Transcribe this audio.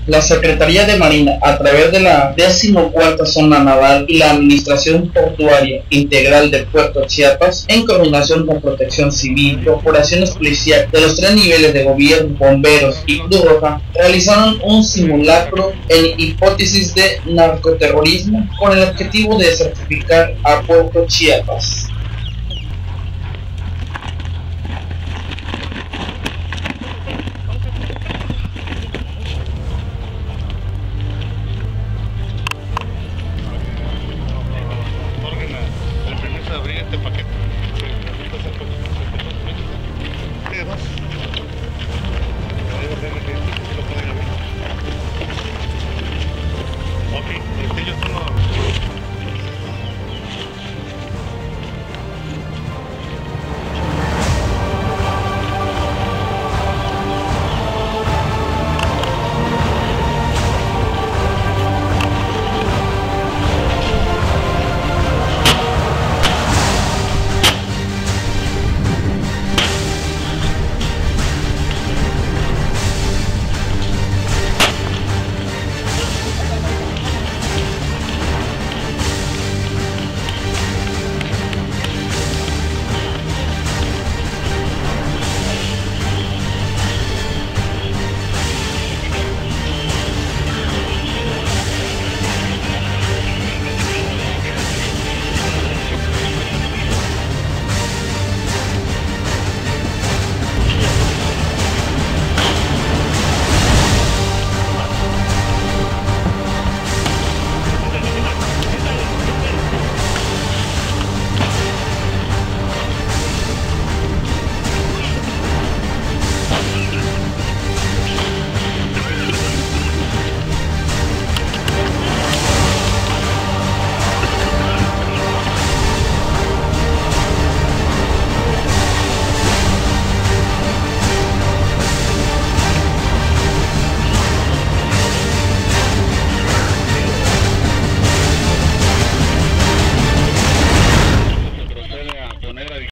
La Secretaría de Marina, a través de la 14ª Zona Naval y la Administración Portuaria Integral de Puerto Chiapas, en coordinación con Protección Civil, corporaciones policiales de los 3 niveles de gobierno, bomberos y Cruz Roja, realizaron un simulacro en hipótesis de narcoterrorismo con el objetivo de certificar a Puerto Chiapas.